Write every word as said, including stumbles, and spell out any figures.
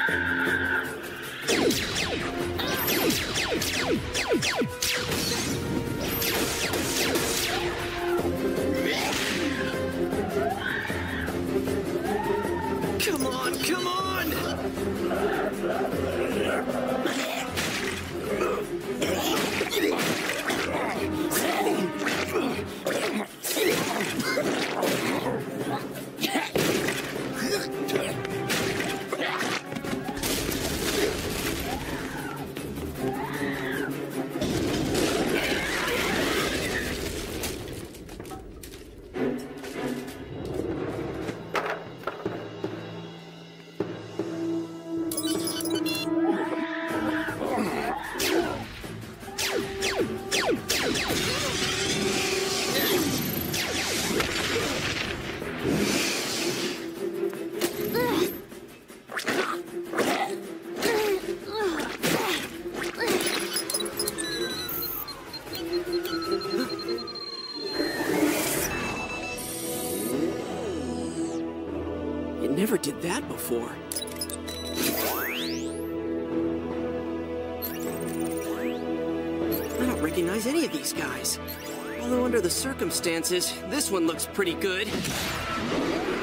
Come on, come on! You never did that before. I don't recognize any of these guys. Although under the circumstances, this one looks pretty good.